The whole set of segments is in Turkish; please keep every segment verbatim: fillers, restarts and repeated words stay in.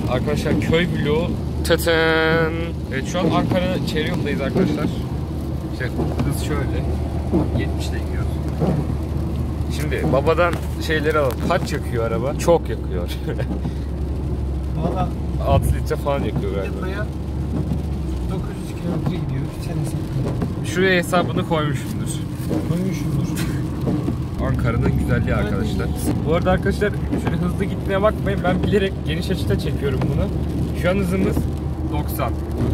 Arkadaşlar köy bloğu. Teten. Evet şu an Ankara çevre yoldayız arkadaşlar. İşte hız şöyle. yetmişle gidiyoruz. Şimdi babadan şeyleri alalım. Kaç yakıyor araba? Çok yakıyor. Valla altı litre falan yakıyor galiba. buraya dokuz yüz kilometre gidiyor. Senesi. Şuraya hesabını koymuşumdur. Koymuşumdur. Ankara'nın güzelliği arkadaşlar. Bu arada arkadaşlar şöyle hızlı gitmeye bakmayın. Ben bilerek geniş açıda çekiyorum bunu. Şu an hızımız doksan.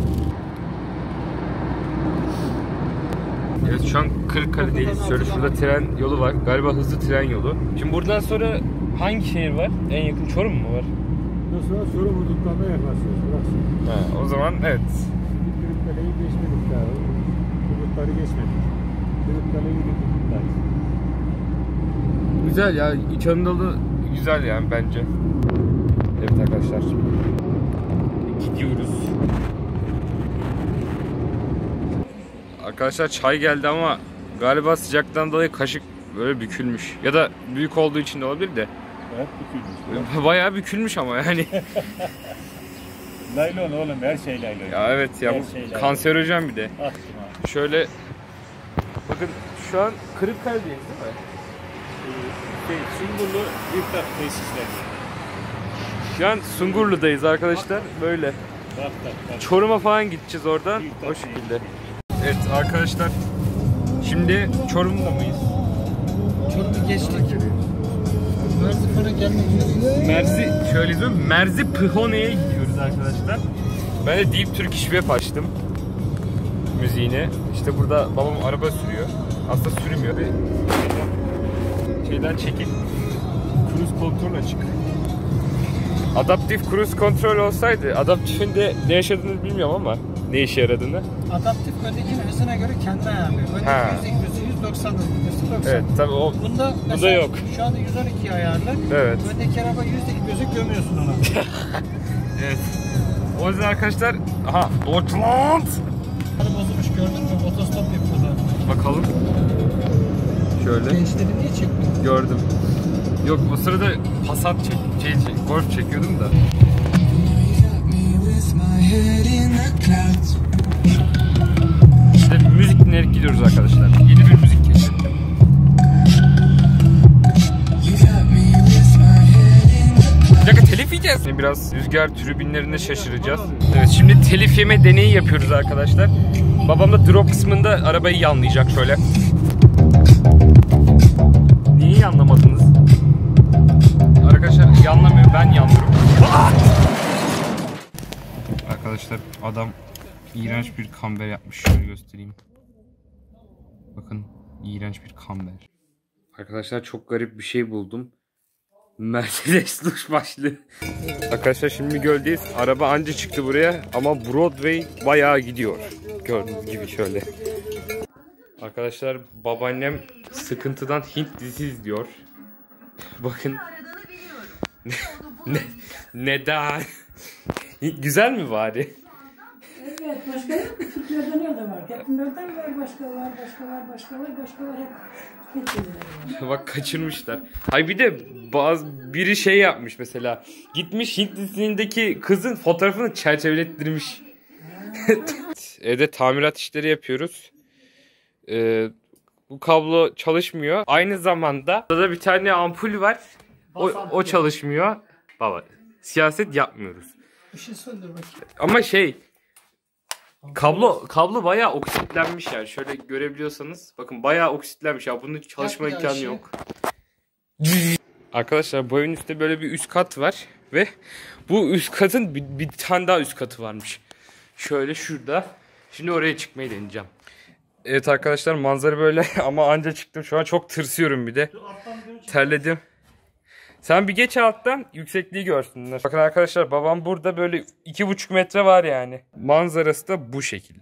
Evet şu an Kırıkkale'deyiz. Şöyle şurada tren yolu var. Galiba hızlı tren yolu. Şimdi buradan sonra hangi şehir var? En yakın Çorum mu var? Ondan sonra Çorum hudutlarına yaklaşıyoruz. Burası. Ha, o zaman evet. Kırıkkale'yi geçmedik daha. Hudutları geçmedik. Kırıkkale'yi gidip Güzel ya. İç Anadolu güzel yani bence. Evet arkadaşlar. Gidiyoruz. Arkadaşlar çay geldi ama galiba sıcaktan dolayı kaşık böyle bükülmüş. Ya da büyük olduğu için de olabilir de. Evet, bükülmüş. Bayağı bükülmüş ama yani. Laylon oğlum, her şey laylon. Ya evet ya, her bu şey kanserojen bir de. Ah, şöyle bakın şu an Kırıkkale'deyiz değil mi? Şey, Sungurlu İftar tesisleri. Şu an Sungurlu'dayız arkadaşlar. Böyle. Bak bak bak. Çorum'a falan gideceğiz orada. O şekilde. Evet arkadaşlar. Şimdi Çorum'da mıyız? Çorum'u geçtik. Merzifon'a gelmek üzereyiz. Merzi, şöyle diyorum. Merzi Pıhone'ye gidiyoruz arkadaşlar. Ben de Deep Turkish Web açtım. Müziğine. İşte burada babam araba sürüyor. Aslında sürmüyor. Şeyden çekil. Cruise kontrol açık. Adaptif cruise kontrol olsaydı, adaptifin de ne yaşadığını bilmiyorum ama ne işe yaradığını. Adaptif öndekinin hızına göre kendine ayarlıyor. Öndeki yüz iki yüz doksan hızı doksan. Evet tabii o. Bunda, bunda yok. Şu anda yüz on ikiye ayarlı. Evet. Öndeki araba yüz iki gözü gömüyorsun ona. Evet. O yüzden arkadaşlar, aha Deutschland. Hadi bozulmuş, gördün mü? Otostop yapıyorlar. Bakalım. Şöyle. Gençleri niye çekmiyor? Gördüm. Yok o sırada Passat çek, şey, şey, Golf çekiyordum da. İşte müzik dinleyerek gidiyoruz arkadaşlar. Yeni bir müzik keşfettim. Bir dakika telif yiyeceğiz. Biraz rüzgar tribünlerinde şaşıracağız. Evet şimdi telif yeme deneyi yapıyoruz arkadaşlar. Babam da drop kısmında arabayı yanlayacak şöyle. Niye yanlamadınız? Arkadaşlar yanlamıyor, ben yanlıyorum. Arkadaşlar adam iğrenç bir kamber yapmış. Şöyle göstereyim. Bakın iğrenç bir kamber. Arkadaşlar çok garip bir şey buldum. Mercedes duş başlığı. Arkadaşlar şimdi göldeyiz. Araba anca çıktı buraya ama Broadway bayağı gidiyor. Gördüğünüz gibi şöyle. Arkadaşlar babaannem sıkıntıdan Hint dizisi izliyor. Bakın. ne, neden? Güzel mi bari? Evet, başka yok mu? Türklerden öyle var. Hepimlerden var, başka var, başka var, başka var, başka var. Hep Hintliler var. Bak kaçırmışlar. Hay bir de bazı biri şey yapmış mesela. Gitmiş Hint dizisindeki kızın fotoğrafını çerçevelettirmiş. Evde tamirat işleri yapıyoruz. Ee, bu kablo çalışmıyor. Aynı zamanda burada bir tane ampul var. O, o çalışmıyor. Baba siyaset yapmıyoruz. Bir şey söyle bakayım. Ama şey kablo kablo bayağı oksitlenmiş yani. Şöyle görebiliyorsanız bakın bayağı oksitlenmiş ya. Bunun çalışma imkanı şey. yok. Arkadaşlar bu evin üstte böyle bir üst kat var ve bu üst katın bir, bir tane daha üst katı varmış. Şöyle şurada. Şimdi oraya çıkmayı deneyeceğim. Evet arkadaşlar manzara böyle ama anca çıktım. Şu an çok tırsıyorum bir de. Terledim. Sen bir geç alttan yüksekliği görsünler. Bakın arkadaşlar babam burada böyle iki buçuk metre var yani. Manzarası da bu şekilde.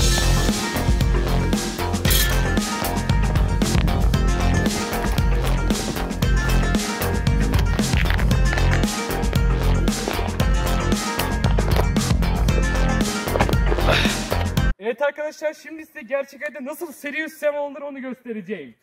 Evet arkadaşlar şimdi size gerçek hayatta nasıl Serious Sam olunur onu göstereceğim.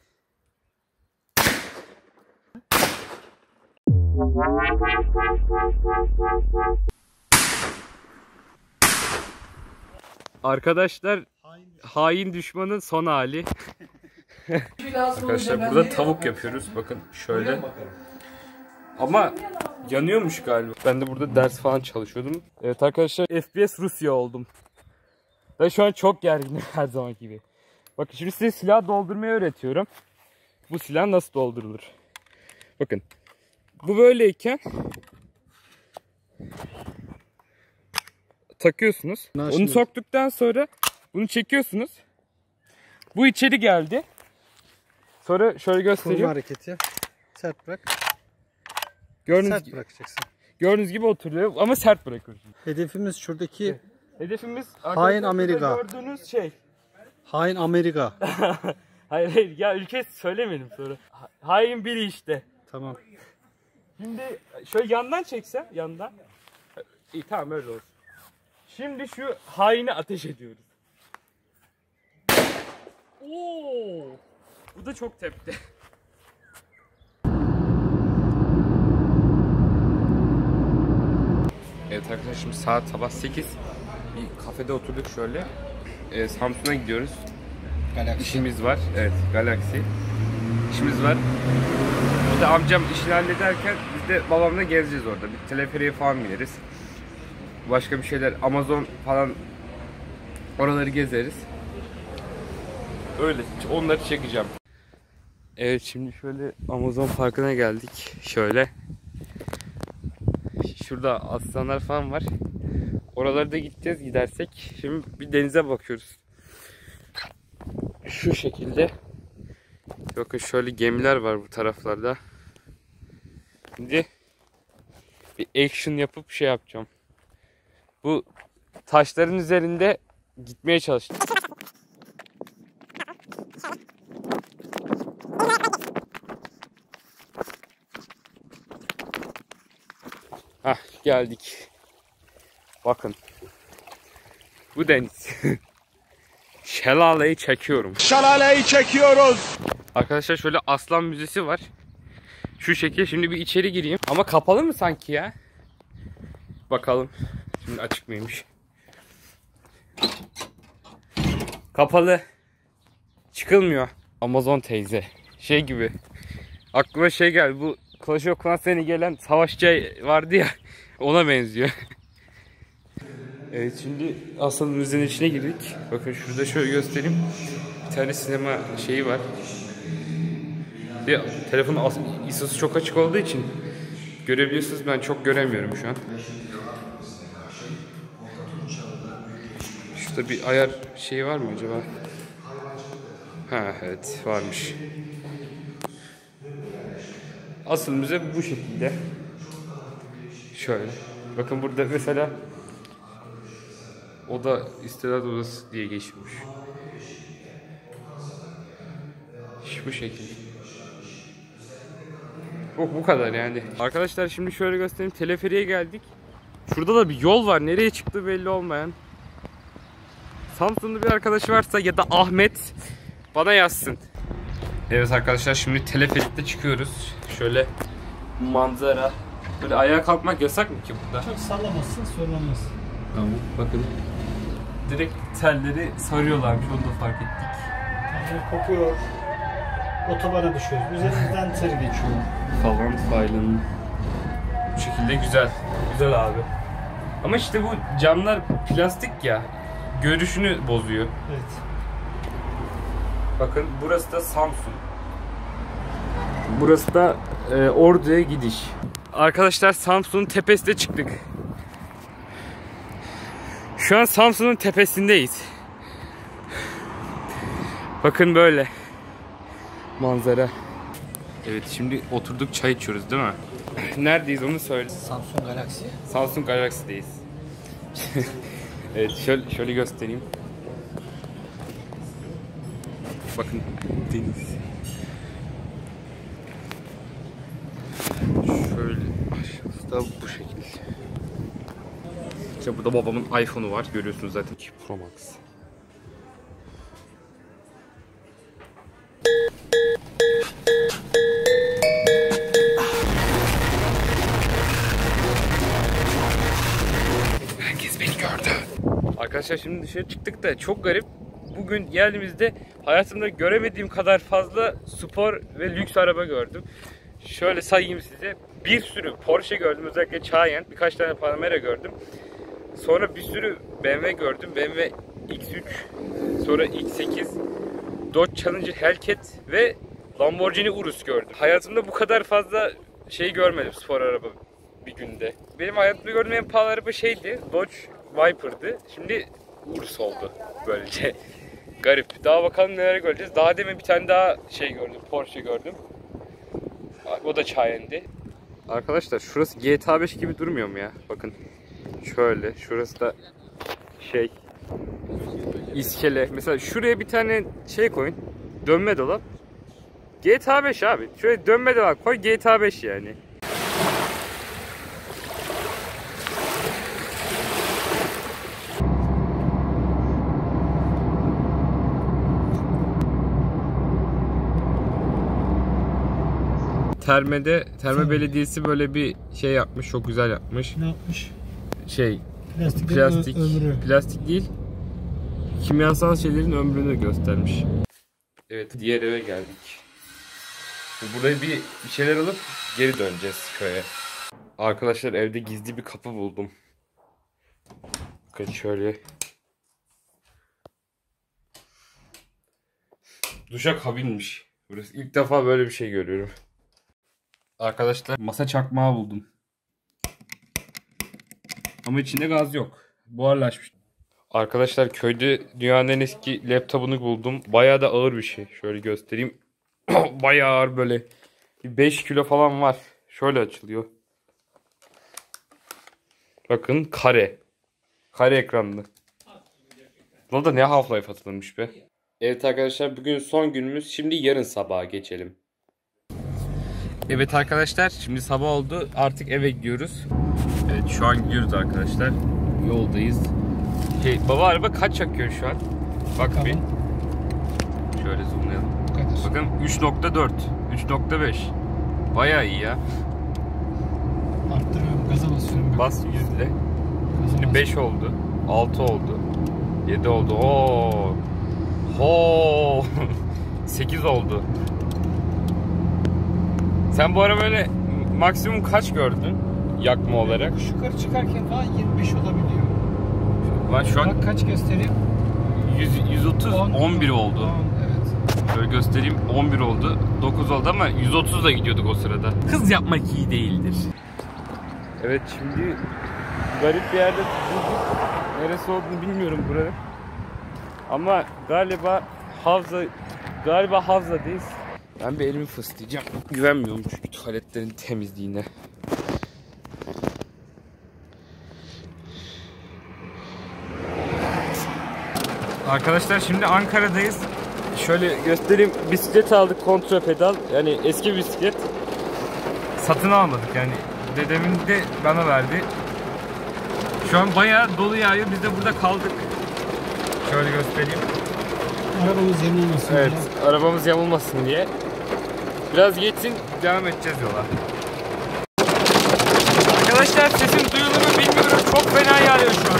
Arkadaşlar hain düşmanın son hali. Arkadaşlar burada tavuk yapıyoruz. Bakın şöyle. Ama yanıyormuş galiba. Ben de burada ders falan çalışıyordum. Evet arkadaşlar F P S Rusya oldum. Ben şu an çok gerginim her zaman gibi. Bakın şimdi size silah doldurmayı öğretiyorum. Bu silah nasıl doldurulur? Bakın. Bu böyleyken takıyorsunuz. Onu soktuktan sonra bunu çekiyorsunuz. Bu içeri geldi. Sonra şöyle göstereyim. Kurma hareketi. Sert bırak. Gördüğünüz Sert gibi, bırakacaksın. gördüğünüz gibi oturuyor ama sert bırakıyoruz. Hedefimiz şuradaki Hedefimiz Hain Amerika. gördüğünüz şey. hain Amerika. Hayır hayır ya ülke söylemedim sonra. Ha- Hain biri işte. Tamam. Şimdi şöyle yandan çeksem yandan. İyi tamam öyle olsun. Şimdi şu haini ateş ediyoruz. Oo! Bu da çok tepti. Evet arkadaşlar şimdi saat sabah sekiz. Bir kafede oturduk şöyle. Ee, Samsun'a gidiyoruz. Galaxy. İşimiz var. Evet, Galaxy. İşimiz var. Bir de amcam işini hallederken biz de babamla gezeceğiz orada. Bir teleferiye falan bineriz. Başka bir şeyler, Amazon falan oraları gezeriz. Öyle, onları çekeceğim. Evet şimdi şöyle Amazon Parkı'na geldik. Şöyle. Şurada aslanlar falan var. Oralara da gideceğiz gidersek. Şimdi bir denize bakıyoruz. Şu şekilde. Bakın şöyle gemiler var bu taraflarda. Şimdi bir action yapıp şey yapacağım. Bu taşların üzerinde gitmeye çalışacağım. Hah geldik. Bakın. Bu deniz. Şelaleyi çekiyorum. Şelaleyi çekiyoruz. Arkadaşlar şöyle aslan müzesi var. Şu şekil. Şimdi bir içeri gireyim. Ama kapalı mı sanki ya? Bakalım. Şimdi açık mıymış? Kapalı. Çıkılmıyor. Amazon teyze. Şey gibi. Aklıma şey geldi. Bu Clash of Clans'ta yeni gelen savaşçı vardı ya. Ona benziyor. Evet şimdi aslan müzenin içine girdik. Bakın şurada şöyle göstereyim. Bir tane sinema şeyi var. Bir telefonun I S O'su çok açık olduğu için görebiliyorsunuz, ben çok göremiyorum şu an. Şurada bir ayar şeyi var mı acaba? Ha evet varmış. Asıl müze bu şekilde. Şöyle. Bakın burada mesela oda istirahat odası diye geçmiş. Bu şekilde. Oh, bu kadar yani. Arkadaşlar şimdi şöyle göstereyim. Teleferiye geldik. Şurada da bir yol var. Nereye çıktığı belli olmayan. Samsun'da bir arkadaşı varsa ya da Ahmet bana yazsın. Evet arkadaşlar şimdi teleferikte çıkıyoruz. Şöyle manzara. Böyle ayağa kalkmak yasak mı ki burada? Çok sallamazsın, sorulmaz. Tamam. Bakın. Direkt telleri sarıyorlarmış. Onu da fark ettik. Yani kopuyor. Otobana düşüyoruz. Üzerimizden tır geçiyor. Falan filan. Bu şekilde güzel. Güzel abi. Ama işte bu camlar plastik ya. Görüşünü bozuyor. Evet. Bakın burası da Samsun. Burası da e, Ordu'ya gidiş. Arkadaşlar Samsun'un tepesine çıktık. Şu an Samsun'un tepesindeyiz. Bakın böyle manzara. Evet şimdi oturduk çay içiyoruz değil mi? Neredeyiz onu söyle. Samsung Galaxy. Samsung Galaxy'deyiz. Evet şöyle, şöyle göstereyim. Bakın deniz. Şöyle aşağısı da bu şekilde. İşte burada babamın iPhone'u var. Görüyorsunuz zaten. iki Pro Max. Herkes beni gördü. Arkadaşlar şimdi dışarı çıktık da çok garip. Bugün geldiğimizde hayatımda göremediğim kadar fazla spor ve lüks araba gördüm. Şöyle sayayım size. Bir sürü Porsche gördüm. Özellikle Cayenne. Birkaç tane Panamera gördüm. Sonra bir sürü B M W gördüm. B M W X üç. Sonra X sekiz. Dodge Challenger Hellcat ve Lamborghini Urus gördüm. Hayatımda bu kadar fazla şey görmedim, spor araba bir günde. Benim hayatımda gördüğüm en pahalı araba şeydi. Dodge Viper'dı. Şimdi Urus oldu böylece. Garip. Daha bakalım neler göreceğiz. Daha demin bir tane daha şey gördüm. Porsche gördüm. O da Cayenne'di. Arkadaşlar şurası G T A beş gibi durmuyor mu ya? Bakın. Şöyle. Şurası da şey iskele. Mesela şuraya bir tane şey koyun. Dönme dolap. G T A beş abi. Şöyle dönme dolap koy, G T A beş yani. Terme'de, Terme Belediyesi böyle bir şey yapmış, çok güzel yapmış. Ne yapmış? Şey, Plastik, plastik, ömrü. plastik değil, kimyasal şeylerin ömrünü göstermiş. Evet, diğer eve geldik. Buraya bir, bir şeyler alıp geri döneceğiz köye. Arkadaşlar evde gizli bir kapı buldum. Bakın şöyle. Duşakabinmiş. Burası ilk defa böyle bir şey görüyorum. Arkadaşlar masa çakmağı buldum. Ama içinde gaz yok. Buharlaşmış. Arkadaşlar köyde dünyanın en eski laptopunu buldum. Bayağı da ağır bir şey. Şöyle göstereyim. Bayağı ağır böyle. beş kilo falan var. Şöyle açılıyor. Bakın kare. Kare ekranlı. Buna da ne Half-Life atılmış be. Evet arkadaşlar bugün son günümüz. Şimdi yarın sabaha geçelim. Evet arkadaşlar şimdi sabah oldu. Artık eve gidiyoruz. Evet şu an gidiyoruz arkadaşlar. Yoldayız. Şey, baba araba kaç yakıyor şu an? Bak tamam. Bir. Şöyle zoomlayalım. Bakın üç nokta dört, üç nokta beş. Bayağı iyi ya. Arttırıyorum, gaza basıyorum. Bas yüzle. Şimdi beş oldu. altı oldu. yedi oldu. Oo. Ho. sekiz oldu. Sen bu araba böyle maksimum kaç gördün yakma olarak? Yokuş yukarı çıkarken falan yirmi beş olabiliyor. Ben şu an bak kaç göstereyim? yüz, yüz otuz, on, on bir oldu. on, evet. Şöyle göstereyim, on bir oldu. dokuz oldu ama yüz otuzla gidiyorduk o sırada. Hız yapmak iyi değildir. Evet şimdi garip bir yerde bulduk. Neresi olduğunu bilmiyorum buranın. Ama galiba Havza, galiba Havza'dayız. Ben bir elimi fıslayacağım. Güvenmiyorum çünkü tuvaletlerin temizliğine. Arkadaşlar şimdi Ankara'dayız. Şöyle göstereyim. Bisiklet aldık, kontra pedal. Yani eski bisiklet. Satın almadık yani. Dedemin de bana verdi. Şu an bayağı dolu yağıyor. Biz de burada kaldık. Şöyle göstereyim. Arabamız yamulmasın evet, diye. Evet, arabamız yamulmasın diye. Biraz geçsin, devam edeceğiz yola. Arkadaşlar sesim duyulur mu bilmiyorum. Çok fena yağıyor şu an.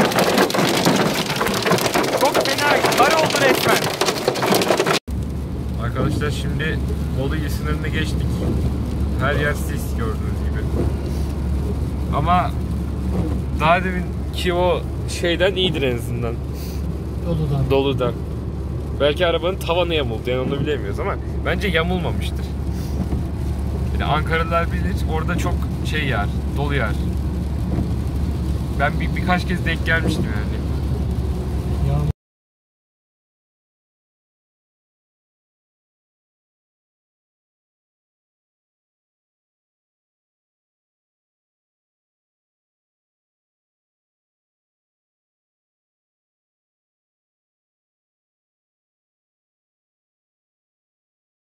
Çok fena, kar oldu resmen. Arkadaşlar şimdi Bolu il sınırını geçtik. Her yer sis gördüğünüz gibi. Ama daha deminki o şeyden iyidir en azından. Doludan. Doludan. Belki arabanın tavanı yamuldu yani onu bilemiyoruz ama bence yamulmamıştır. Yani Ankaralılar bilir orada çok şey yağar, dolu yağar. Ben bir, birkaç kez denk gelmiştim yani.